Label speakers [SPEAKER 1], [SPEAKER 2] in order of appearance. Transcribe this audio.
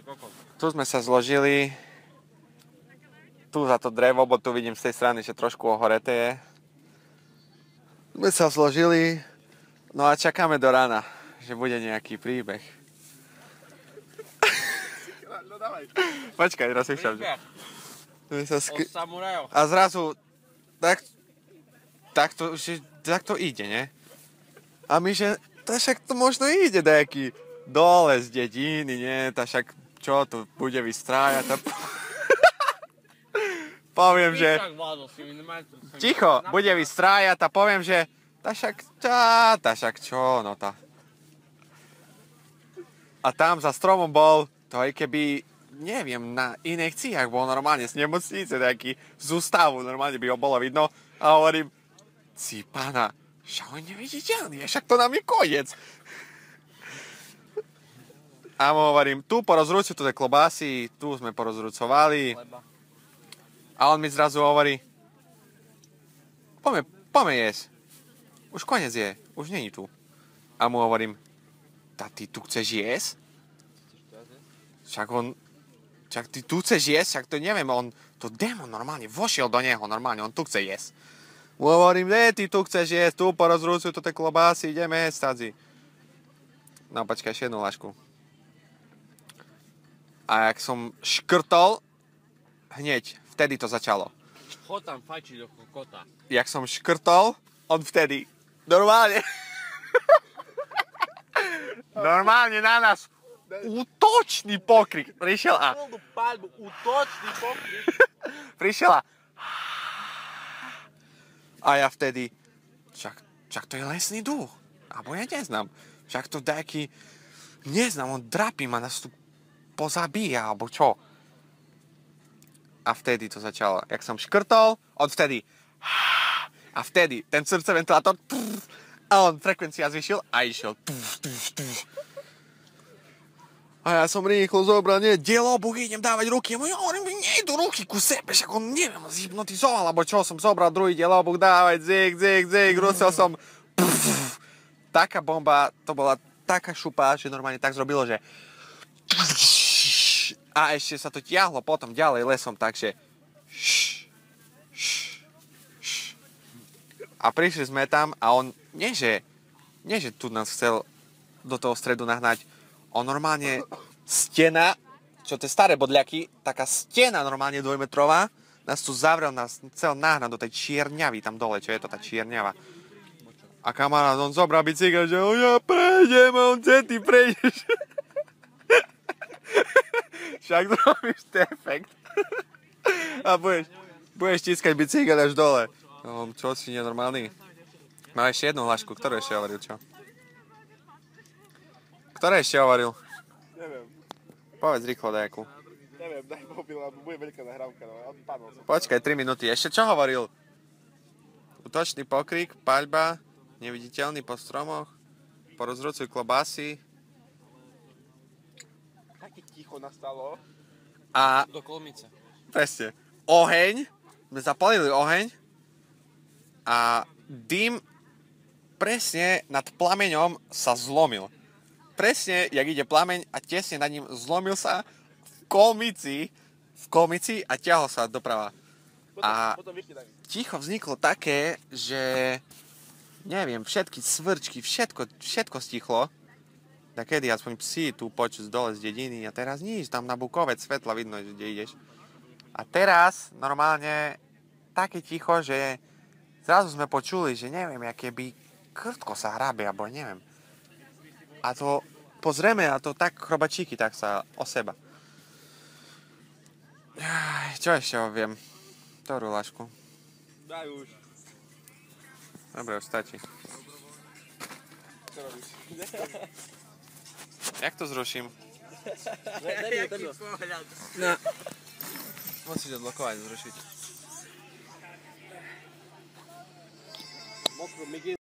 [SPEAKER 1] Tu sme sa zložili. Tu za to drevo, bo tu vidím z tej strany, že trošku ohoreté je. Sme sa zložili. No a čakáme do rána, že bude nejaký príbeh.
[SPEAKER 2] No dávaj.
[SPEAKER 1] Počkaj, rozmýšľam.
[SPEAKER 2] Samurajo.
[SPEAKER 1] A zrazu tak to ide, ne? A my, že však to možno ide nejaký dole z dediny, nie? Však čo tu bude vystrájať? Poviem, že... Ticho, bude vystrájať a poviem, že však čo, no tá. A tam za stromom bol, to aj keby, neviem, na iných ciách bol normálne z nemocnice, nejaký z ústavu, normálne by ho bolo vidno. A hovorím, si pána, však on neviditeľný, však to nám je koniec. A mu hovorím, tu porozrúcuj tu tie klobásy, tu sme porozrúcovali. A on mi zrazu hovorí, poďme jesť. Už koniec je, už není tu. A mu hovorím, ty tu chceš jesť? Však ty tu chceš jesť, však to neviem, to démon normálne vošiel do neho, normálne, on tu chce jesť. Mu hovorím, ty tu chceš jesť, tu porozrúcuj tu tie klobásy, ideme jesť, tadzi. No počkaj, ešte jednu lašku. A jak som škrtol, hneď, vtedy to začalo.
[SPEAKER 2] Čo tam fajčí do kokota?
[SPEAKER 1] Jak som škrtol, on vtedy, normálne na nás útočný pokrik. Prišiel a...
[SPEAKER 2] Útočný pokrik.
[SPEAKER 1] Prišiel a ja vtedy, však to je lesný duch. Abo ja neznám. Však to nejaký, neznám, on drapí ma, nás tu pozabíja, alebo čo. A vtedy to začalo. Jak som škrtol, on vtedy... A vtedy ten srdcoventilátor... A on frekvencia zvyšil a išiel. A ja som rýchlo zobral, dielobuch, idem dávať ruky. Ja hovorím, nejdu ruky ku sebe, však on neviem, zhypnotizoval, alebo čo, som zobral druhý dielobuch, dávať, zik, rusel som. Taká bomba, to bola taká šupa, že normálne tak zrobilo, že... A ešte sa to tiahlo potom ďalej lesom, takže... A prišli sme tam a on, nie že tu nás chcel do toho stredu nahnať, on normálne stena, čo tie staré bodľaky, taká stena normálne dvojmetrová, nás tu zavrel, nás chcel nahnať do tej čierňavy tam dole, čo je to tá čierňava. A kamarát, on zobral bicykel, že ja prejdem, a on ty prejdeš. Však robíš ten efekt. A budeš tiskať bicykel až dole. No, čo si nenormálny? Má ešte jednu hlášku, ktorú ešte hovoril, čo? Ktoré ešte hovoril?
[SPEAKER 2] Neviem.
[SPEAKER 1] Povedz rýchlo nejakú.
[SPEAKER 2] Neviem, daj mobil, alebo bude veľká nahrávka, no odpadol som.
[SPEAKER 1] Počkaj, 3 minúty. Ešte čo hovoril? Útočný pokrik, paľba, neviditeľný po stromoch, porozrúcuj klobásy.
[SPEAKER 2] Také ticho nastalo.
[SPEAKER 1] A...
[SPEAKER 2] Do kolmice.
[SPEAKER 1] Presne. Oheň. My zapalili oheň. A dym presne nad plameňom sa zlomil. Presne, jak ide plameň a tesne nad ním zlomil sa v kolmici a ťahol sa doprava. A ticho vzniklo také, že neviem, všetky svrčky, všetko stichlo. Takedy aspoň psi tu počuť dole z dediny a teraz nič, tam na Bukovec svetla vidno, kde ideš. A teraz normálne také ticho, že zrazu sme počuli, že neviem, aké by krtko sa hrabe, alebo neviem. A to pozrieme a to tak chrobačíky, tak sa o seba. Čo ešte viem? Ktorú lašku?
[SPEAKER 2] Daj už.
[SPEAKER 1] Dobre, už stačí.
[SPEAKER 2] Čo robíš?
[SPEAKER 1] Jak to zruším?
[SPEAKER 2] Jaký pohľad. No.
[SPEAKER 1] Musíš odblokovať, zrušiť.
[SPEAKER 2] Mokro,